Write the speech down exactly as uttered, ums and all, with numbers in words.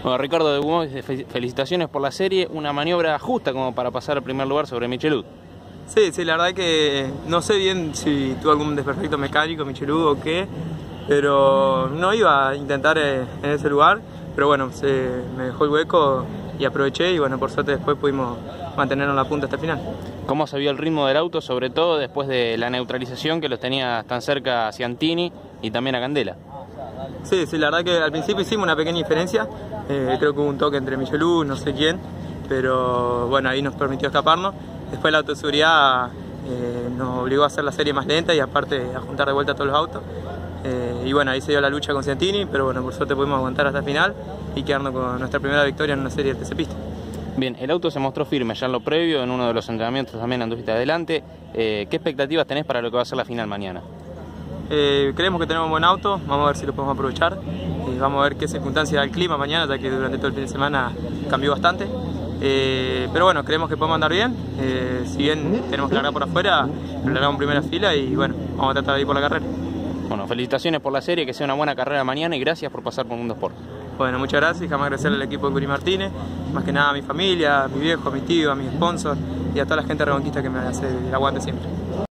Bueno, Ricardo de Gumó, felicitaciones por la serie, una maniobra justa como para pasar al primer lugar sobre Michelud. Sí, sí, la verdad que no sé bien si tuvo algún desperfecto mecánico Michelud o qué, pero no iba a intentar en ese lugar, pero bueno, se me dejó el hueco y aproveché y bueno, por suerte después pudimos mantenernos en la punta hasta el final. ¿Cómo se vio el ritmo del auto, sobre todo después de la neutralización que los tenía tan cerca a Ciantini y también a Candela? Sí, sí, la verdad que al principio hicimos una pequeña diferencia, eh, creo que hubo un toque entre Michelud, no sé quién, pero bueno, ahí nos permitió escaparnos. Después la autoseguridad eh, nos obligó a hacer la serie más lenta y aparte a juntar de vuelta todos los autos. Eh, y bueno, ahí se dio la lucha con Ciantini, pero bueno, por suerte pudimos aguantar hasta el final y quedarnos con nuestra primera victoria en una serie de T C Pista. Bien, el auto se mostró firme ya en lo previo, en uno de los entrenamientos también anduviste adelante. Eh, ¿Qué expectativas tenés para lo que va a ser la final mañana? Eh, creemos que tenemos un buen auto, vamos a ver si lo podemos aprovechar. Eh, vamos a ver qué circunstancias da el clima mañana, ya que durante todo el fin de semana cambió bastante. Eh, pero bueno, creemos que podemos andar bien. Eh, si bien tenemos que largar por afuera, lo largamos en primera fila y bueno, vamos a tratar de ir por la carrera. Bueno, felicitaciones por la serie, que sea una buena carrera mañana y gracias por pasar por Mundo Sport. Bueno, muchas gracias y jamás agradecerle al equipo de Curi Martínez, más que nada a mi familia, a mi viejo, a mi tío, a mi sponsor y a toda la gente de Reconquista que me hace el aguante siempre.